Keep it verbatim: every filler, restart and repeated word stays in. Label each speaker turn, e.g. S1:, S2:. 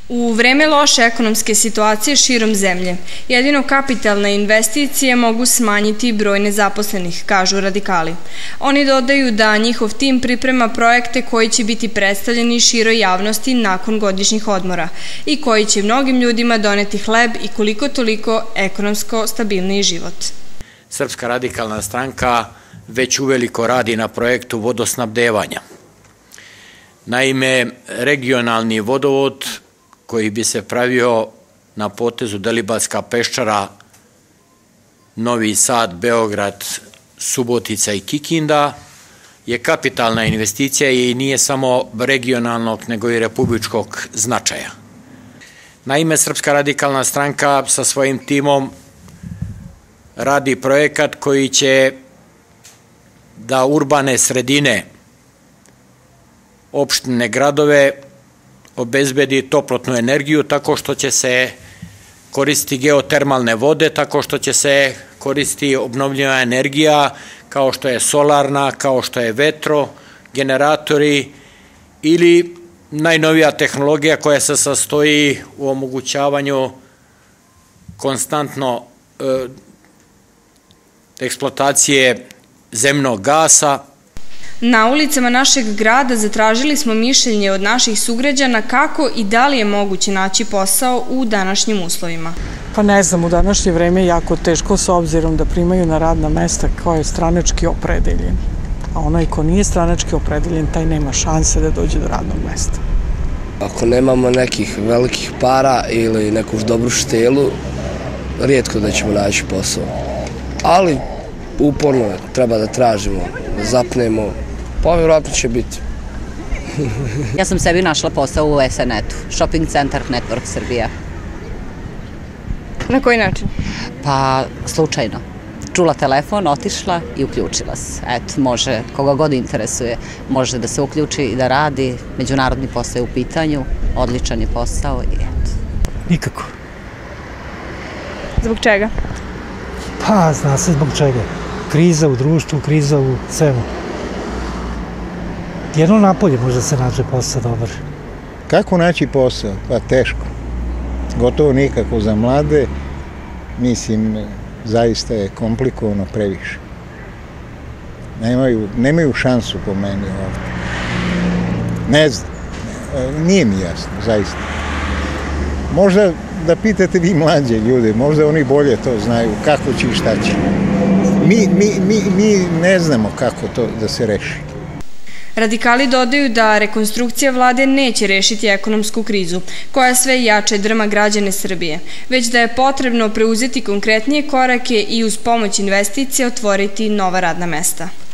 S1: U vreme loše ekonomske situacije širom zemlje, jedino kapitalne investicije mogu smanjiti broj nezaposlenih, kažu radikali. Oni dodaju da njihov tim priprema projekte koji će biti predstavljeni široj javnosti nakon godišnjih odmora i koji će mnogim ljudima doneti hleb i koliko toliko ekonomsko stabilniji život.
S2: Srpska radikalna stranka već uveliko radi na projektu vodosnabdevanja. Naime, regionalni vodovod koji bi se pravio na potezu Delibatska peščara, Novi Sad, Beograd, Subotica i Kikinda je kapitalna investicija i nije samo regionalnog nego i republičkog značaja. Naime, Srpska radikalna stranka sa svojim timom radi projekat koji će da urbane sredine, opštine, gradove obezbedi toplotnu energiju tako što će se koristiti geotermalne vode, tako što će se koristiti obnovljiva energija kao što je solarna, kao što je vetro, generatori ili najnovija tehnologija koja se sastoji u omogućavanju konstantno e, eksploatacije zemnog gasa.
S1: Na ulicama našeg grada zatražili smo mišljenje od naših sugrađana kako i da li je moguće naći posao u današnjim uslovima.
S3: Pa ne znam, u današnje vreme je jako teško s obzirom da primaju na radna mesta kao je stranački opredeljen. A onaj ko nije stranački opredeljen, taj nema šanse da dođe do radnog mesta.
S4: Ako nemamo nekih velikih para ili neku dobru štelu, rijetko da ćemo naći posao. Ali uporno treba da tražimo, da zapnemo, pa vjerojatno će biti.
S5: Ja sam sebi našla posao u S N E-tu, Shopping Center Network Srbija.
S1: Na koji način?
S5: Pa, slučajno. Čula telefon, otišla i uključila se. Eto, može, koga god interesuje, može da se uključi i da radi. Međunarodni posao je u pitanju, odličan je posao i eto.
S6: Nikako.
S1: Zbog čega?
S6: Pa, zna se zbog čega. Kriza u društvu, kriza u svemu. Jedno napolje može se naći posao dobar.
S7: Kako naći posao? Pa teško. Gotovo nikako za mlade. Mislim, zaista je komplikovano previše. Nemaju, nemaju šansu po meni ovdje. Ne znam. Nije mi jasno, zaista. Možda da pitate vi mlađe ljude, možda oni bolje to znaju, kako će i šta će. Mi, mi, mi, mi ne znamo kako to da se reši.
S1: Radikali dodaju da rekonstrukcija vlade neće rešiti ekonomsku krizu, koja sve jače drma građane Srbije, već da je potrebno preuzeti konkretnije korake i uz pomoć investicija otvoriti nova radna mesta.